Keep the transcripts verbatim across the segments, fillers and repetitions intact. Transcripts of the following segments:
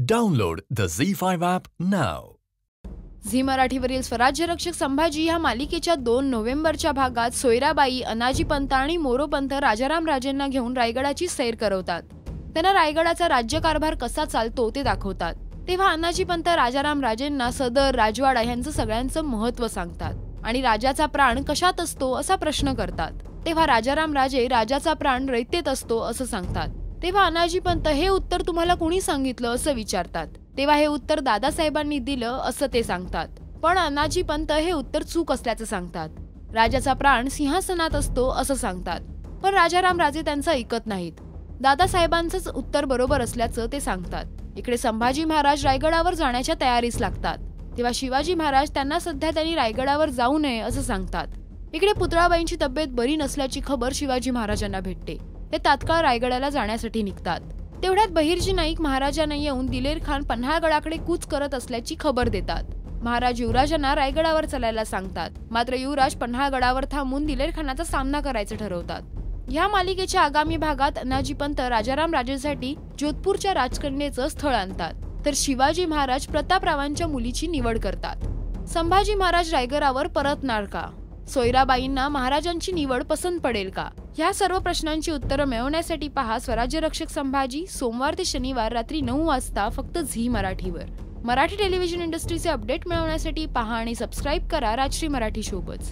Download the Zee five app now. Zee मराठीवरील स्वराज्य रक्षक संभाजी या मालिकेच्या दोन नोव्हेंबरच्या भागात सोयराबाई, अनाजीपंत आणि मोरोपंत राजाराम राजेंना घेऊन रायगडाची सैर करवतात. त्यांना रायगडाचा राज्यकारभार कसा चालतो ते दाखवतात. तेव्हा अनाजीपंत राजाराम राजेंना सदर, राजवाडा यांचं सगळ्यांचं महत्त्व सांगतात आणि राजाचा प्राण कशात असतो असा प्रश्न करतात. तेव्हा राजाराम राजे राजाचा प्राण रयतेत असतो असं सांगतात. तेव्हा अनाजीपंत हे उत्तर तुम्हाला कोणी सांगितलं असं विचारतात. तेव्हा हे उत्तर दादासाहेबांनी दिलं असं ते सांगतात. पण अनाजीपंत हे उत्तर चूक असल्याचं सांगतात. राजाचा प्राण सिंहासनात असतो असं सांगतात. पण राजाराम राजे त्यांचं ऐकत नाहीत. दादासाहेबांचंच उत्तर बरोबर असल्याचं ते सांगतात. इकडे संभाजी महाराज रायगडावर जाण्याच्या तयारीस लागतात. तेव्हा शिवाजी महाराज त्यांना सध्या त्यांनी रायगडावर जाऊ नये असं सांगतात. इकडे पुतळाबाईंची तब्येत बरी नसल्याची खबर शिवाजी महाराजांना भेटते. ते तात्काळ रायगडाला जाण्यासाठी निघतात. तेवढ्यात बहिर्जी नाईक महाराजांना येऊन दिलेर खान पन्हाळगडाकडे कूच करत असल्याची खबर देतात. महाराज युवराजांना रायगडावर चालायला सांगतात. मात्र युवराज पन्हाळगडावर थांबून दिलेर खानाचा सामना करायचं ठरवतात. या मालिकेच्या आगामी भागात अनाजीपंत राजाराम राजेसाठी जोधपूरच्या राजकन्येचं स्थळ आणतात, तर शिवाजी महाराज प्रतापरावांच्या मुलीची निवड करतात. संभाजी महाराज रायगडावर परतणार का? सोयराबाईंना महाराजांची निवड पसंत पडेल का? या सर्व प्रश्नांची उत्तरं मिळवण्यासाठी पहा स्वराज्य रक्षक संभाजी सोमवार ते शनिवार रात्री नऊ वाजता फक्त झी मराठीवर. मराठी टेलिव्हिजन इंडस्ट्रीचे अपडेट मिळवण्यासाठी पहा आणि सबस्क्राईब करा राजश्री मराठी सोबत.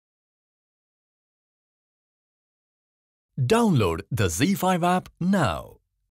Download the Zee five app now.